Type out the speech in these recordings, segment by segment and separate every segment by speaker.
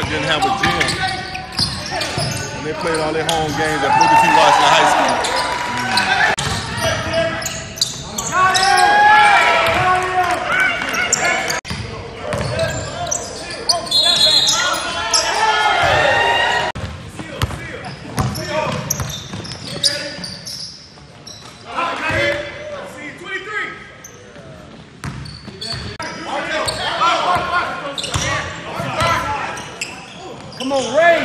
Speaker 1: didn't have a gym. And they played all their home games at Booker T. Washington High School.
Speaker 2: Come on, Ray!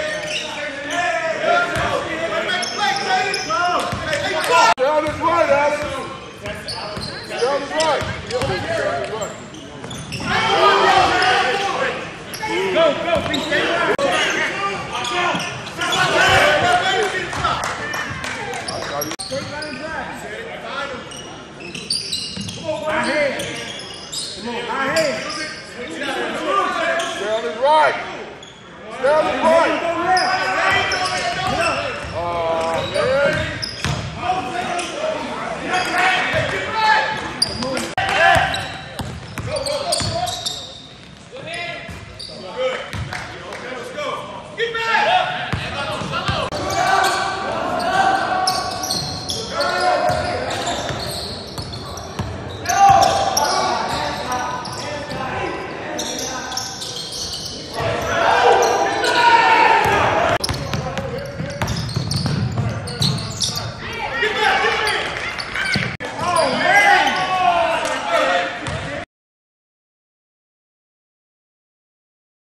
Speaker 1: Down is right, Alex. Down is right.
Speaker 2: Go, be safe.
Speaker 1: Down is right. Down is right.